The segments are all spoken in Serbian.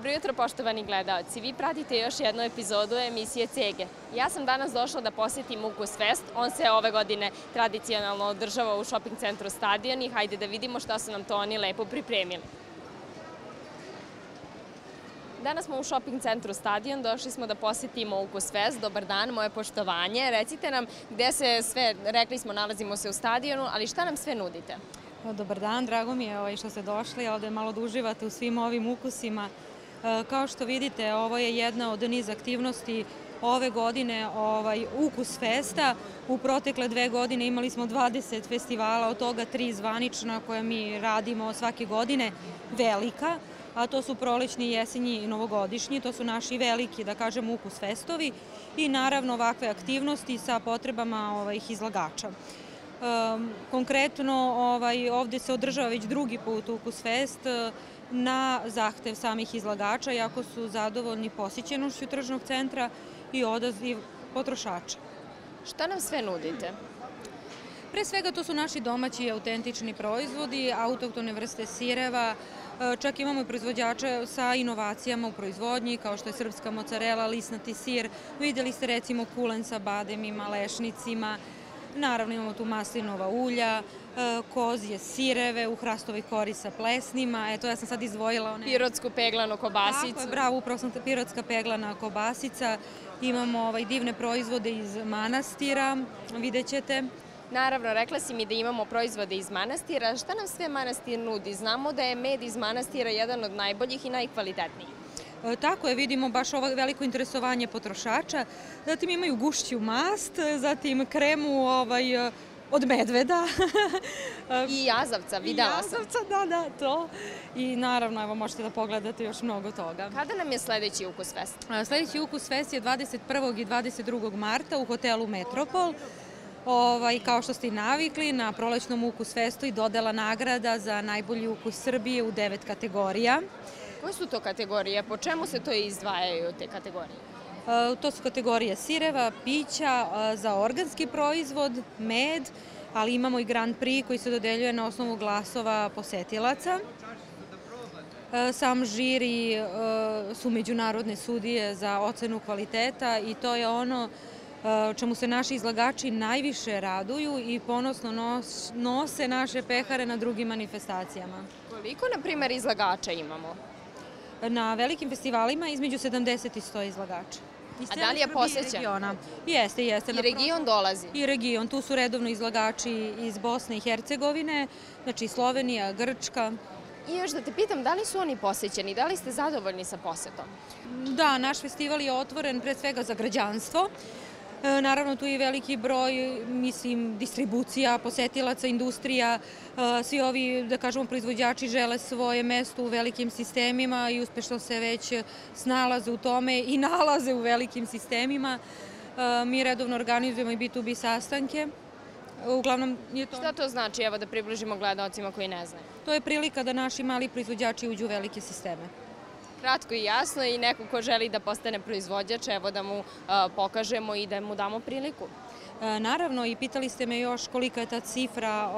Dobro jutro, poštovani gledaoci. Vi pratite još jednu epizodu emisije Cege. Ja sam danas došla da posjetim Ukus Fest. On se ove godine tradicionalno održava u shopping centru Stadion i hajde da vidimo šta su nam to oni lepo pripremili. Danas smo u shopping centru Stadion, došli smo da posjetimo Ukus Fest. Dobar dan, moje poštovanje. Recite nam gde se sve, rekli smo, nalazimo se u Stadionu, ali šta nam sve nudite? Dobar dan, drago mi je što ste došli, ovde malo da uživate u svim ovim ukusima. Kao što vidite, ovo je jedna od niz aktivnosti ove godine, Ukus Festa. U protekle 2 godine imali smo 20 festivala, od toga 3 zvanična koje mi radimo svake godine, velika, a to su prolećni, jesenji i novogodišnji, to su naši veliki, da kažem, Ukus Festovi i naravno ovakve aktivnosti sa potrebama izlagača. Konkretno, ovde se održava već drugi put Ukus Fest na zahtev samih izlagača, jako su zadovoljni posjećenošću tržnog centra i odaziv potrošača. Šta nam sve nudite? Pre svega to su naši domaći i autentični proizvodi, autohtone vrste sireva, čak imamo i proizvođače sa inovacijama u proizvodnji, kao što je srpska mocarela, lisnati sir, vidjeli ste recimo kulen sa bademima, lešnicima. Naravno imamo tu maslinova ulja, kozje sireve u hrastovoj kori sa plesnima. Eto, ja sam sad izdvojila one... Pirotsku peglanu kobasicu. Tako je, bravo, upravo sam pirotska peglana kobasica. Imamo divne proizvode iz manastira, vidjet ćete. Naravno, rekla si mi da imamo proizvode iz manastira. Šta nam sve manastir nudi? Znamo da je med iz manastira jedan od najboljih i najkvalitetnijih. Tako je, vidimo baš ovo veliko interesovanje potrošača. Zatim imaju gušću mast, zatim kremu od medveda. I jazavca, videla sam. I jazavca, da, to. I naravno, evo, možete da pogledate još mnogo toga. Kada nam je sledeći Ukus Fest? Sledeći Ukus Fest je 21. i 22. marta u hotelu Metropol. Kao što ste i navikli, na prolećnom Ukus Festu i dodela nagrada za najbolji ukus Srbije u 9 kategorija. Koje su to kategorije? Po čemu se to izdvajaju te kategorije? To su kategorije sireva, pića, za organski proizvod, med, ali imamo i Grand Prix koji se dodeljuje na osnovu glasova posetilaca. Sam žiri su međunarodne sudije za ocenu kvaliteta i to je ono čemu se naši izlagači najviše raduju i ponosno nose naše pehare na drugim manifestacijama. Koliko, na primer, izlagača imamo? Na velikim festivalima između 70 i 100 izlagača. A da li je posećen? Jeste. I region dolazi? I region. Tu su redovno izlagači iz Bosne i Hercegovine, znači Slovenija, Grčka. I još da te pitam, da li su oni posećeni? Da li ste zadovoljni sa posetom? Da, naš festival je otvoren pre svega za građanstvo. Naravno, tu je veliki broj, distribucija, posetilaca, industrija. Svi ovi, da kažemo, proizvođači žele svoje mesto u velikim sistemima i uspešno se već snalaze u tome i nalaze u velikim sistemima. Mi redovno organizujemo i B2B sastanke. Uglavnom je to... Šta to znači, evo da približimo gledaocima koji ne znaju? To je prilika da naši mali proizvođači uđu u velike sisteme. Kratko i jasno i neko ko želi da postane proizvođač, evo da mu pokažemo i da mu damo priliku. Naravno, i pitali ste me još kolika je ta cifra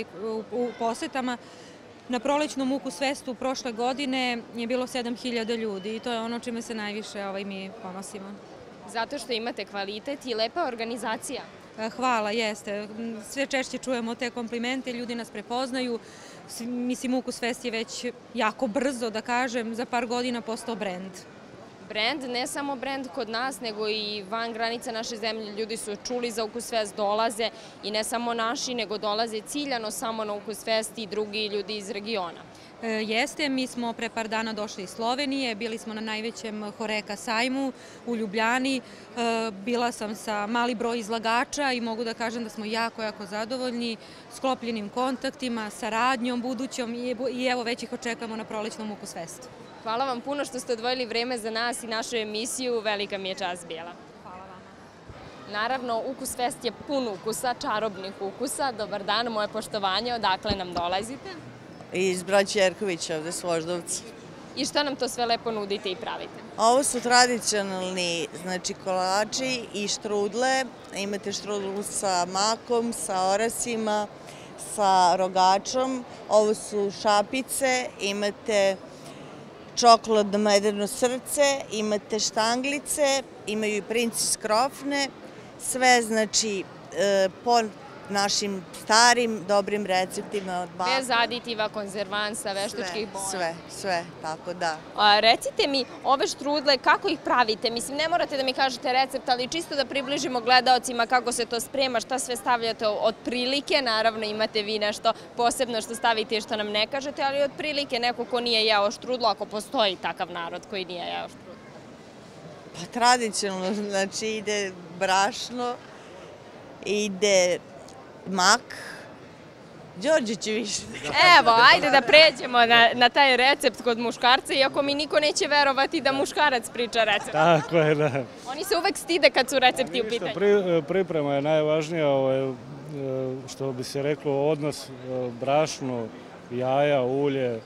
u posetama. Na prolećnom Ukus Festu prošle godine je bilo 7000 ljudi i to je ono čime se najviše mi ponosimo. Zato što imate kvalitet i lepa organizacija. Hvala, jeste. Sve češće čujemo te komplimente, ljudi nas prepoznaju. Mislim, Ukus Fest je već jako brzo, da kažem, za par godina postao brend. Brend, ne samo brend kod nas, nego i van granica naše zemlje. Ljudi su čuli za Ukus Fest, dolaze i ne samo naši, nego dolaze ciljano samo na Ukus Fest i drugi ljudi iz regiona. Jeste, mi smo pre par dana došli iz Slovenije, bili smo na najvećem Horeka sajmu u Ljubljani, bila sam sa mali broj izlagača i mogu da kažem da smo jako zadovoljni sklopljenim kontaktima, saradnjom budućom i evo već ih očekamo na prolećnom Ukus Festu. Hvala vam puno što ste odvojili vreme za nas i našu emisiju, velika mi je čast bila. Hvala vama. Naravno, Ukus Fest je pun ukusa, čarobnih ukusa. Dobar dan, moje poštovanje, odakle nam dolazite? Iz Braće Jerkovića, ovde s Voždovca. I šta nam to sve lepo nudite i pravite? Ovo su tradicionalni, znači, kolači i štrudle. Imate štrudlu sa makom, sa orasima, sa rogačom. Ovo su šapice, imate čokoladno medeno srce, imate štanglice, imaju i princi skrofne, sve znači po našim starim, dobrim receptima od baka. Bez aditiva, konzervansa, veštačkih boja. Sve, tako da. Recite mi, ove štrudle, kako ih pravite? Mislim, ne morate da mi kažete recept, ali čisto da približimo gledaocima kako se to sprema, šta sve stavljate otprilike. Naravno, imate vi nešto posebno što stavite i što nam ne kažete, ali otprilike neko ko nije jeo štrudlu, ako postoji takav narod koji nije jeo štrudlu. Pa tradicionalno, znači ide brašno, ide mak. Đorđe će više. Evo, ajde da pređemo na taj recept kod muškarca, iako mi niko neće verovati da muškarac priča recept. Tako je, da. Oni se uvek stide kad su recepti u pitanju. Priprema je najvažnija, što bi se reklo, odnos brašno, jaja, ulje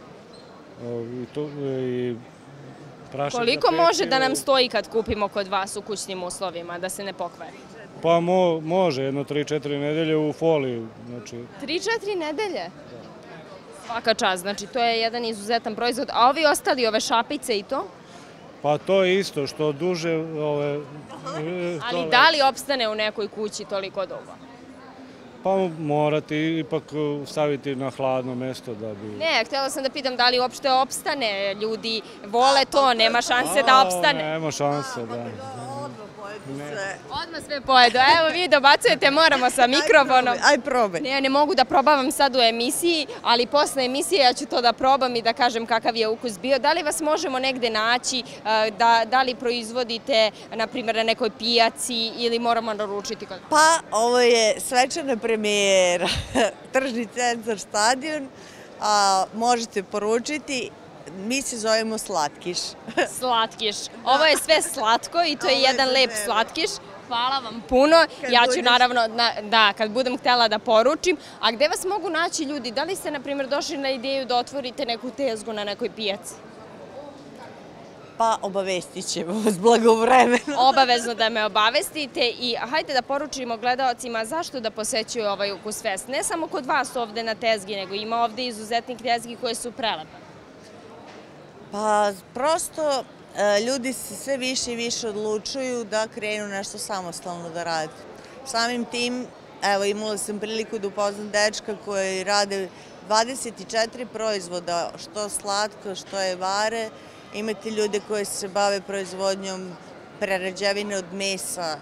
i prašak. Koliko može da nam stoji kad kupimo kod vas u kućnim uslovima, da se ne pokvari? Pa može, jedno 3-4 nedelje u foliji. 3-4 nedelje? Svaka čast, znači to je jedan izuzetan proizvod. A ovi ostali, ove šapice i to? Pa to je isto, što duže... Ali da li opstane u nekoj kući toliko dugo? Pa morate ipak staviti na hladno mesto da bi... Ne, htjela sam da pitam da li uopšte opstane, ljudi vole to, nema šanse da opstane. Nema šanse, da. Odmah sve pojedu. Evo vi dobacujete, moramo sa mikrofonom. Aj probaj. Ne mogu da probavam sad u emisiji, ali posle emisije ja ću to da probam i da kažem kakav je ukus bio. Da li vas možemo negde naći, da li proizvodite, na primjer, na nekoj pijaci ili moramo naručiti? Pa, ovo je svečana premijera. Tržni centar Stadion. Možete poručiti. Mi se zovemo Slatkiš. Slatkiš. Ovo je sve slatko i to je jedan lep slatkiš. Hvala vam puno. Ja ću naravno, da, kad budem htjela da poručim. A gde vas mogu naći ljudi? Da li ste, na primjer, došli na ideju da otvorite neku tezgu na nekoj pijaci? Pa, obavestit ćemo vas blagovremeno. Obavezno da me obavestite i hajde da poručimo gledaocima zašto da posećuju ovaj Ukus Fest. Ne samo kod vas ovde na tezgi, nego ima ovde izuzetnih tezgi koje su prelepe. Pa prosto ljudi se sve više i više odlučuju da krenu nešto samostalno da rade. Samim tim, evo imala sam priliku da upoznam dečka koji rade 24 proizvoda, što slatko, što je vare. Imate ljude koji se bave proizvodnjom prerađevine od mesa,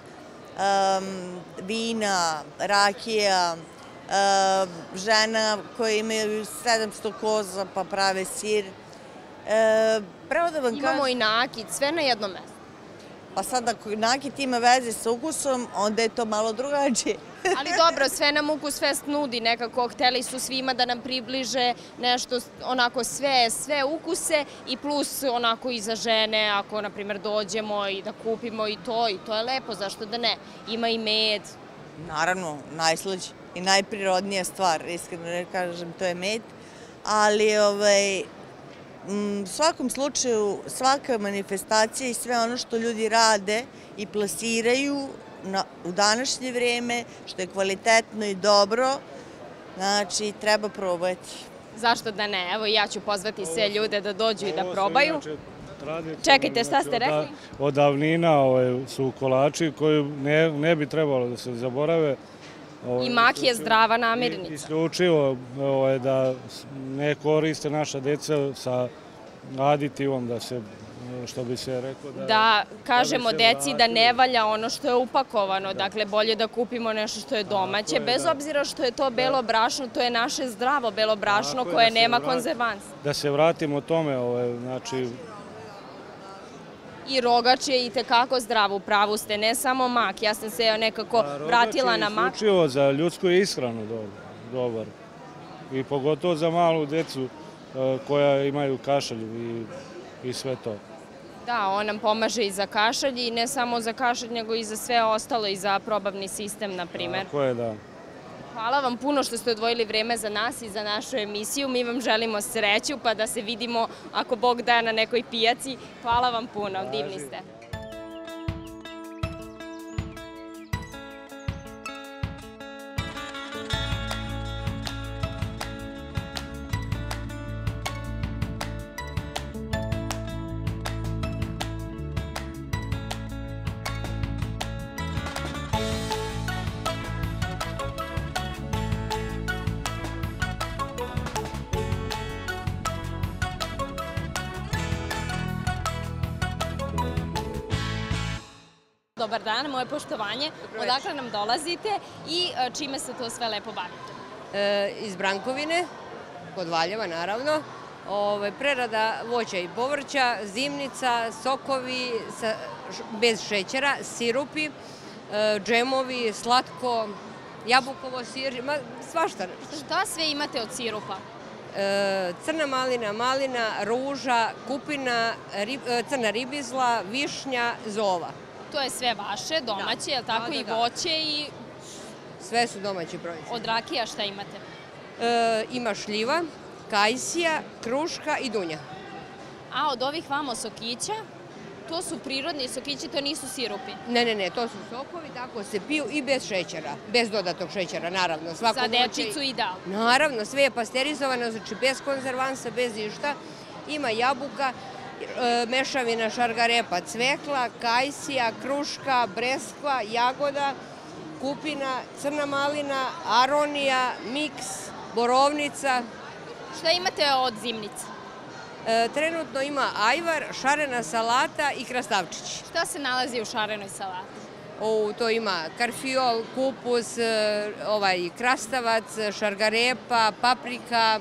vina, rakija, žena koje imaju 700 koza pa prave sir. Imamo i nakit, sve na jednom mestu. Pa sad ako nakit ima veze sa ukusom, onda je to malo drugačije. Ali dobro, sve nam Ukus Fest nudi nekako, hteli su svima da nam približe nešto, onako sve ukuse i plus onako i za žene, ako na primjer dođemo i da kupimo i to je lepo, zašto da ne? Ima i med. Naravno, najslađe i najprirodnija stvar, iskreno ne kažem, to je med, ali u svakom slučaju, svaka manifestacija i sve ono što ljudi rade i plasiraju u današnje vreme, što je kvalitetno i dobro, znači treba probati. Zašto da ne? Evo ja ću pozvati sve ljude da dođu i da probaju. Čekajte, šta ste rekli? Od davnina su kolači koji ne bi trebalo da se zaborave. I mak je zdrava namirnica. Isključivo da ne koriste naša deca sa aditivom, da se, što bi se reklo... Da kažemo deci da ne valja ono što je upakovano, dakle bolje da kupimo nešto što je domaće, bez obzira što je to belo brašno, to je naše zdravo belo brašno koje nema konzervansa. Da se vratimo tome, znači... I rogač je i tekako zdrav, u pravu ste, ne samo mak. Ja sam se nekako vratila na mak. Rogač je isključivo za ljudsku ishranu dobar. I pogotovo za malu decu koja imaju kašalj i sve to. Da, on nam pomaže i za kašalj i ne samo za kašalj, nego i za sve ostalo, i za probavni sistem, na primjer. Tako je, da. Hvala vam puno što ste odvojili vreme za nas i za našu emisiju. Mi vam želimo sreću, pa da se vidimo ako Bog da na nekoj pijaci. Hvala vam puno, divni ste. dobar dan, moje poštovanje. Odakle nam dolazite i čime se to sve lepo bavite? Iz Brankovine, kod Valjeva naravno. Prerada voća i povrća, zimnica, sokovi bez šećera, sirupi, džemovi, slatko, jabukovo sir, svašta. Šta sve imate od sirupa? Crna malina, malina, ruža, kupina, crna ribizla, višnja, zova. To je sve vaše, domaće, je li tako, i voće i... Sve su domaći proizvodi. Od rakija šta imate? Ima šljiva, kajsija, kruška i dunja. A od ovih vamo sokića, to su prirodni sokići, to nisu sirupi? Ne, to su sokovi, tako se piju i bez šećera, bez dodatnog šećera, naravno. Za dečicu i da. Naravno, sve je pasterizovano, znači bez konzervansa, bez išta. Ima jabuka, mešavina šargarepa, cvekla, kajsija, kruška, breskva, jagoda, kupina, crna malina, aronija, miks, borovnica. Šta imate od zimnice? Trenutno ima ajvar, šarena salata i krastavčići. Šta se nalazi u šarenoj salati? To ima karfiol, kupus, krastavac, šargarepa, paprika.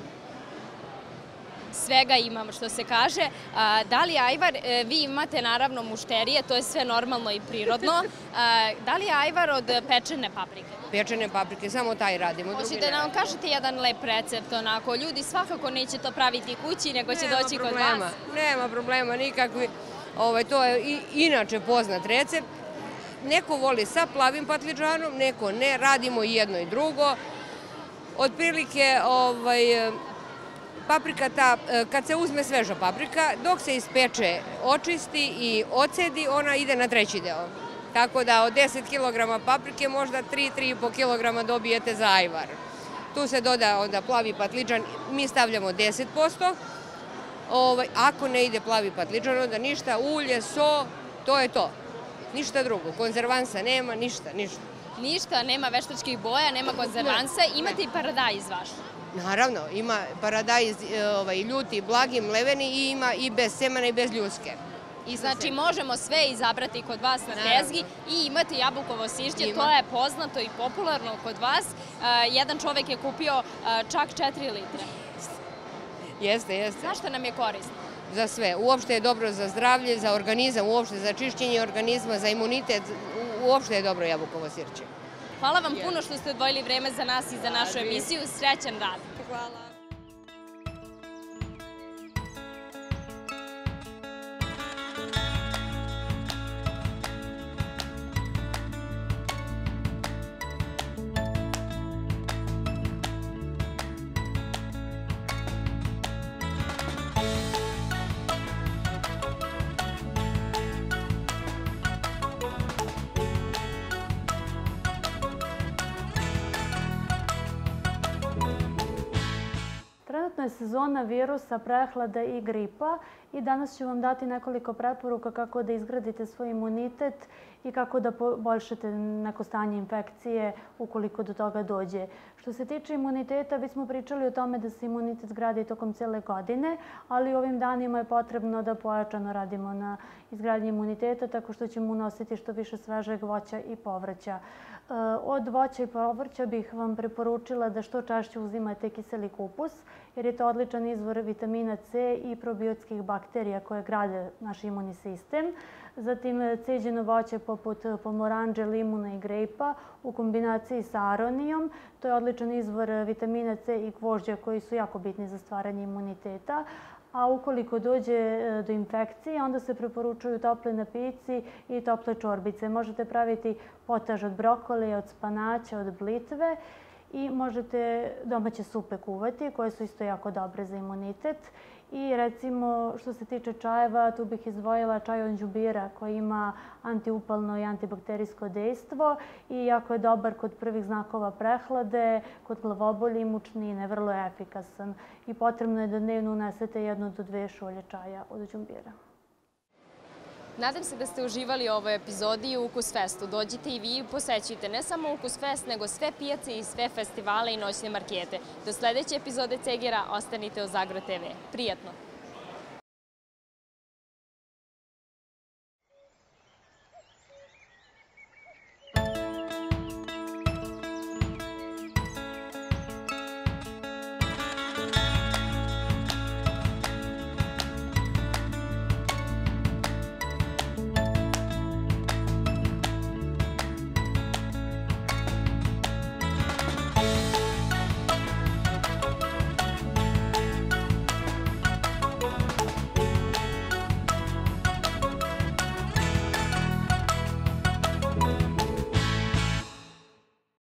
Svega imam, što se kaže. Da li ajvar, vi imate naravno mušterije, to je sve normalno i prirodno. Da li je ajvar od pečene paprike? Pečene paprike, samo taj radimo. Hoćete da nam kažete jedan lep recept, onako, ljudi svakako neće to praviti kući, nego će doći kod vas. Nema problema nikakvi. To je inače poznat recept. Neko voli sa plavim patliđanom, neko ne, radimo i jedno i drugo. Otprilike, paprika ta, kad se uzme sveža paprika, dok se ispeče, očisti i ocedi, ona ide na treći deo. Tako da od 10 kg paprike možda 3-3,5 kg dobijete za ajvar. Tu se doda onda plavi patliđan, mi stavljamo 10%. Ako ne ide plavi patliđan, onda ništa, ulje, so, to je to. Ništa drugo, konzervansa nema, ništa. Ništa, nema veštačkih boja, nema konzervansa, imate i paradajz vaš? Naravno, ima paradajz ljuti, blagi, mleveni i ima i bez semena i bez ljuske. Znači možemo sve izabrati kod vas na tezgi i imate jabukovo sišće, to je poznato i popularno kod vas. Jedan čovek je kupio čak 4 litre. Jeste. Zašto nam je korisno? Za sve. Uopšte je dobro za zdravlje, za organizam, uopšte za čišćenje organizma, za imunitet. Uopšte je dobro jabukovo sirće. Hvala vam puno što ste odvojili vreme za nas i za našu emisiju. Srećan rad. Hvala. Trenutno je sezona virusa, prehlade i gripa i danas ću vam dati nekoliko preporuka kako da izgradite svoj imunitet i kako da poboljšate neko stanje infekcije ukoliko do toga dođe. Što se tiče imuniteta, već smo pričali o tome da se imunitet gradi tokom cijele godine, ali ovim danima je potrebno da pojačano radimo na izgradnji imuniteta tako što ćemo unositi što više svežeg voća i povrća. Od voća i povrća bih vam preporučila da što češće uzimate kiseli kupus, jer je to odličan izvor vitamina C i probiotskih bakterija koje grade naš imunni sistem. Zatim ceđeno voće poput pomoranđe, limuna i grejpa u kombinaciji sa aronijom. To je odličan izvor vitamina C i gvožđa koji su jako bitni za stvaranje imuniteta. A ukoliko dođe do infekcije, onda se preporučuju topli napici i tople čorbice. Možete praviti potaž od brokolija, od spanaća, od blitve i možete domaće supe kuvati koje su isto jako dobre za imunitet. I recimo što se tiče čajeva, tu bih izdvojila čaj od đumbira koji ima antiupalno i antibakterijsko dejstvo i jako je dobar kod prvih znakova prehlade, kod glavobolje i mučnine, vrlo je efikasan. I potrebno je da dnevno unesete 1 do 2 šolje čaja od đumbira. Nadam se da ste uživali u ovoj epizodi u Ukus Festu. Dođite i vi i posećujte ne samo Ukus Fest, nego sve pijace i sve festivale i noćne markete. Do sledeće epizode Cegera ostanite u Zagro TV. Prijatno!